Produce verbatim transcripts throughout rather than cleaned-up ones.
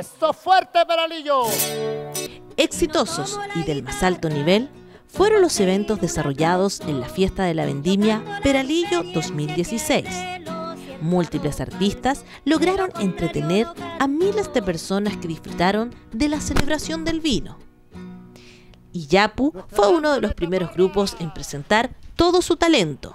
¡Eso, fuerte, Peralillo! Exitosos y del más alto nivel fueron los eventos desarrollados en la fiesta de la vendimia Peralillo dos mil dieciséis. Múltiples artistas lograron entretener a miles de personas que disfrutaron de la celebración del vino. Y Yapu fue uno de los primeros grupos en presentar todo su talento.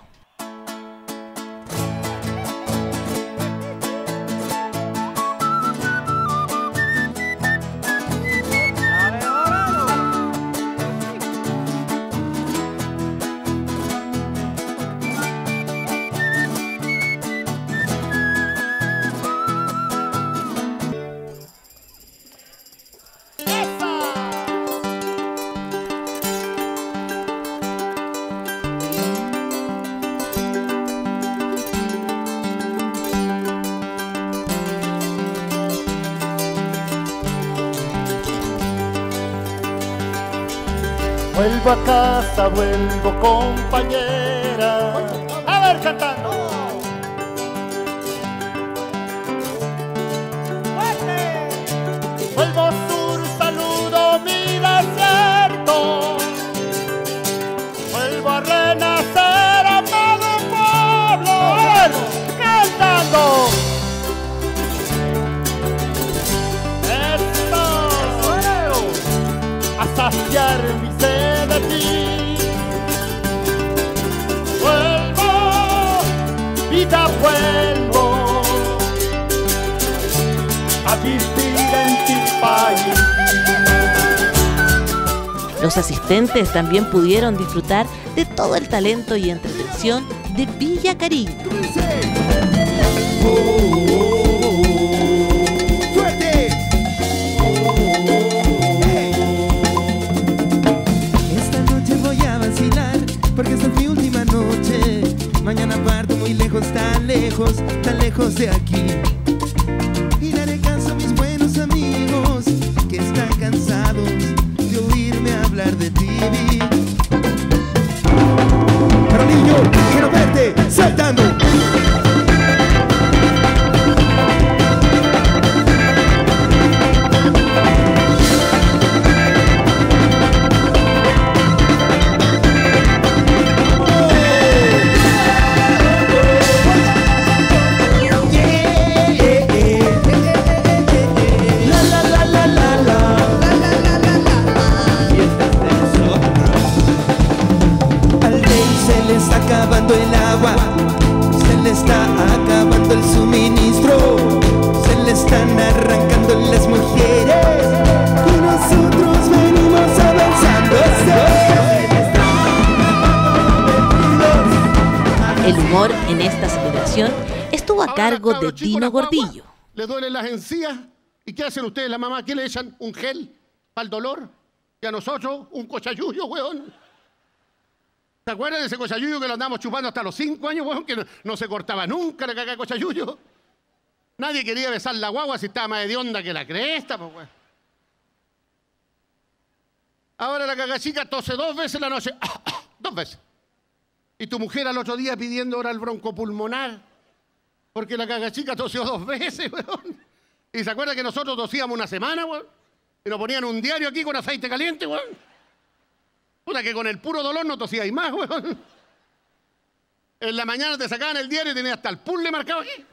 Vuelvo a casa, vuelvo compañera. A ver, cantando. Vuelvo sur, saludo mi desierto. Vuelvo a renacer a todo pueblo. A ver, cantando. Esto. A saciar mi sed de ti. Vuelvo, vida, vuelvo a vivir en tu país. Los asistentes también pudieron disfrutar de todo el talento y entretención de Villa Cariño. Porque esta es mi última noche. Mañana parto muy lejos, tan lejos, tan lejos de aquí. Y daré caso a mis buenos amigos que están cansados de oírme hablar de ti. Pero niño, quiero verte saltando. El agua, se le está acabando el suministro, se le están arrancando las mujeres y nosotros venimos avanzando. El humor en esta celebración estuvo a cargo de Dino Gordillo. ¿Le duelen las encías? ¿Y qué hacen ustedes, la mamá? ¿Qué le echan? ¿Un gel para el dolor? Y a nosotros, un cochayuyo, weón. ¿Se acuerdan de ese cochayuyo que lo andamos chupando hasta los cinco años, weón? Que no, no se cortaba nunca la caca de cochayuyo. Nadie quería besar la guagua si estaba más hedionda que la cresta, pues, weón. Ahora la cagachica tose dos veces la noche. Dos veces. Y tu mujer al otro día pidiendo ahora el broncopulmonar. Porque la cagachica tosió dos veces, weón. ¿Y se acuerdan que nosotros tosíamos una semana, weón? Y nos ponían un diario aquí con aceite caliente, weón. Puta, que con el puro dolor no tosíais más, weón. En la mañana te sacaban el diario y tenías hasta el puzzle marcado aquí.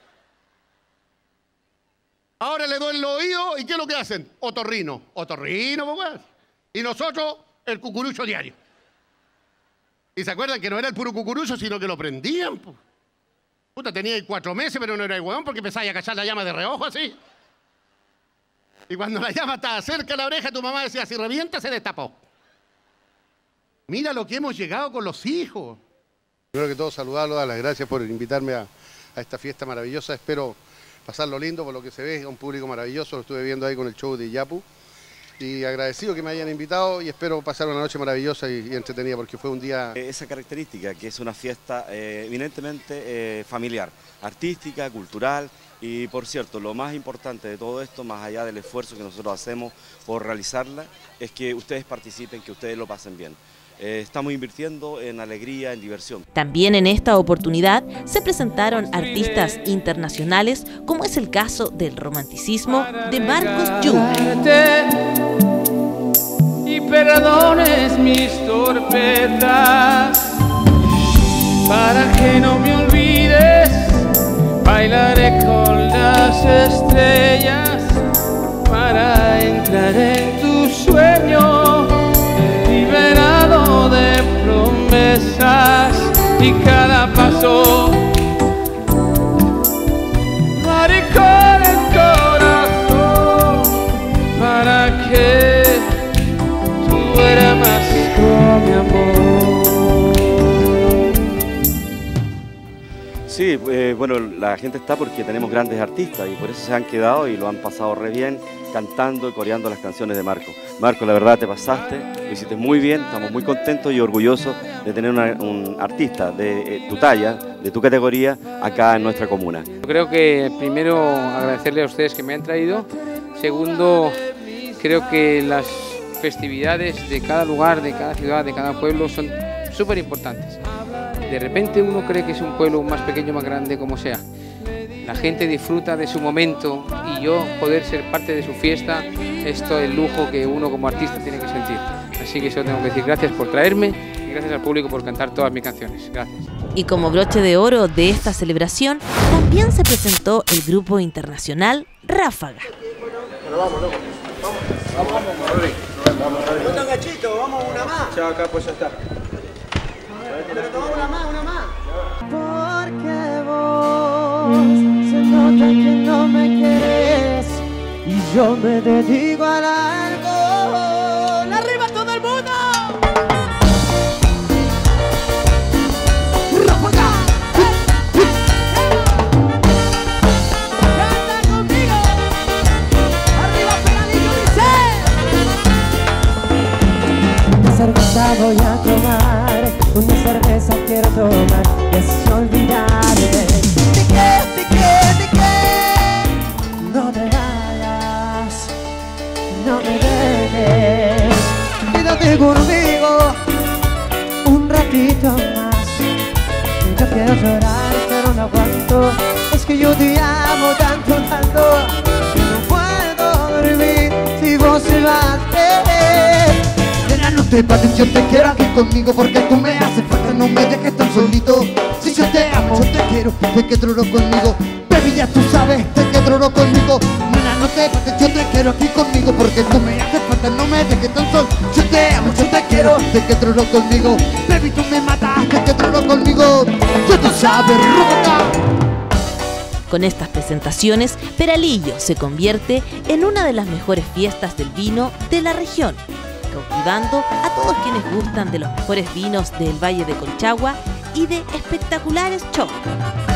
Ahora le duele el oído y ¿qué es lo que hacen? Otorrino. Otorrino, pues, weón. Y nosotros, el cucurucho diario. Y se acuerdan que no era el puro cucurucho, sino que lo prendían, pues. Puta, teníais cuatro meses, pero no era el weón porque empezáis a cachar la llama de reojo así. Y cuando la llama estaba cerca de la oreja, tu mamá decía, si revienta, se destapó. Mira lo que hemos llegado con los hijos. Primero que todo, saludarlos, dar las gracias por invitarme a, a esta fiesta maravillosa. Espero pasarlo lindo, por lo que se ve, un público maravilloso. Lo estuve viendo ahí con el show de Yapu. Y agradecido que me hayan invitado y espero pasar una noche maravillosa y, y entretenida, porque fue un día... Esa característica, que es una fiesta eh, eminentemente eh, familiar, artística, cultural. Y por cierto, lo más importante de todo esto, más allá del esfuerzo que nosotros hacemos por realizarla, es que ustedes participen, que ustedes lo pasen bien. Eh, estamos invirtiendo en alegría, en diversión. También en esta oportunidad se presentaron artistas internacionales, como es el caso del romanticismo de Marcos Júnior. Y perdones mis torpetas, para que no me olvides, bailaré con las estrellas, para entrar en tu sueño, liberado de promesas y cada paso haré con el corazón para que tú duermas con mi amor. Sí, eh, bueno, la gente está porque tenemos grandes artistas y por eso se han quedado y lo han pasado re bien cantando y coreando las canciones de Marco. Marco, la verdad te pasaste, lo hiciste muy bien, estamos muy contentos y orgullosos de tener una, un artista de eh, tu talla, de tu categoría, acá en nuestra comuna. Yo creo que primero agradecerle a ustedes que me han traído, segundo creo que las festividades de cada lugar, de cada ciudad, de cada pueblo son súper importantes. De repente uno cree que es un pueblo más pequeño, más grande, como sea. La gente disfruta de su momento y yo poder ser parte de su fiesta, esto es el lujo que uno como artista tiene que sentir. Así que eso tengo que decir gracias por traerme y gracias al público por cantar todas mis canciones. Gracias. Y como broche de oro de esta celebración, también se presentó el grupo internacional Ráfaga. Bueno, vamos, loco. Vamos, vamos, vamos, Rodri. Vamos, Rodri. No tan gachito, vamos una más. Ya acá, pues ya está. Pero tomamos una más, una más. Porque vos se nota que no me quieres y yo me dedico al alcohol. ¡Arriba todo el mundo! ¡Ráfaga! ¡Canta conmigo! ¡Arriba Peralillo dice! Una cerveza voy a tomar, una cerveza quiero tomar y así olvidarme de que, de que, de que no te vayas, no me dejes, quédate conmigo un ratito más. Yo quiero llorar pero no aguanto, es que yo te amo tanto, tanto que no puedo dormir si vos se vas. No te pases, yo te quiero aquí conmigo porque tú me haces falta, no me dejes tan solito. Si yo te amo, yo te quiero, te que troro conmigo. Baby, ya tú sabes, te que troro conmigo. Nena, no te pases, yo te quiero aquí conmigo porque tú me haces falta, no me dejes tan solo. Yo te amo, yo te quiero, te que troro conmigo. Baby, tú me matas, te que troro conmigo. Yo tú sabes, Ráfaga. Con estas presentaciones, Peralillo se convierte en una de las mejores fiestas del vino de la región, cautivando a todos quienes gustan de los mejores vinos del Valle de Colchagua y de espectaculares shows.